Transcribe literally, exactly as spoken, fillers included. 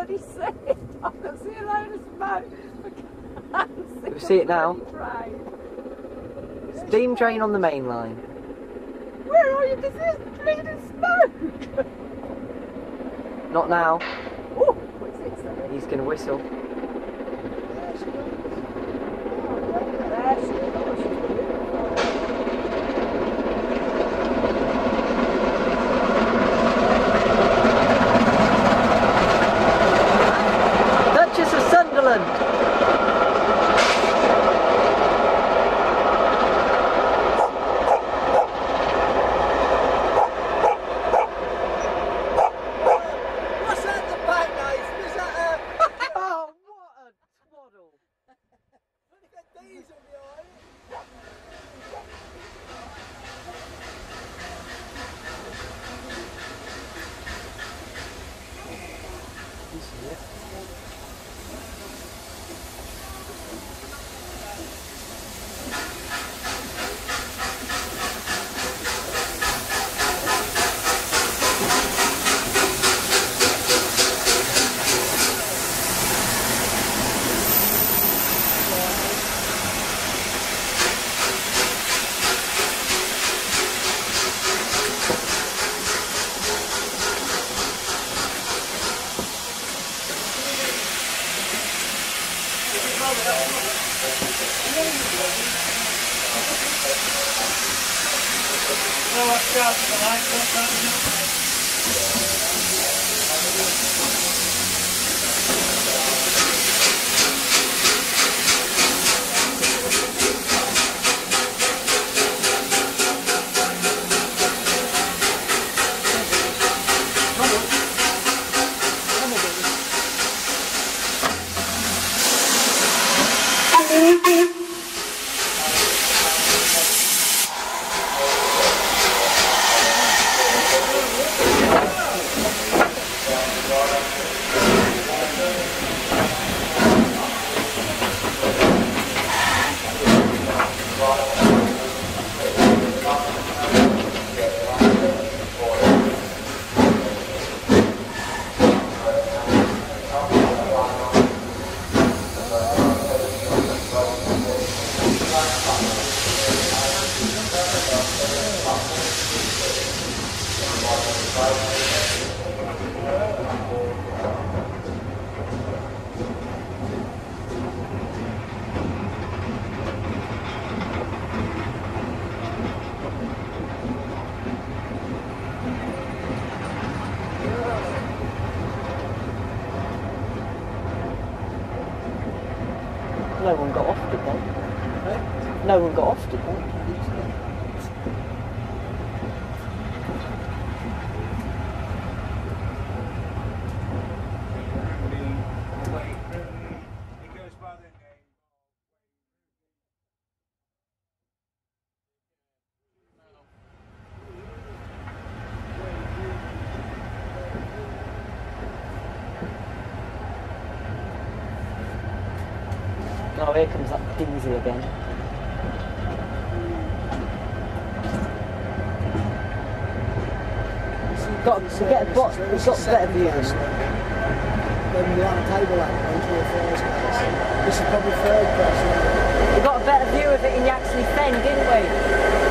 bloody see it. I can see a load of smoke. I can't see, You see it now? Train. Steam train on the main line. Where are you? This is bleeding smoke. Not now. Oh, what's it say? He's going to whistle. There she goes. Duchess of Sutherland. No one got off, did they? Eh? No one got off, did they? Oh, here comes that Pinsy again. We've got to get a bot, we've got a better view than that. Then we have a table out on to the first place. This is probably third person. We got a better view of it in Yaxley Fen, didn't we?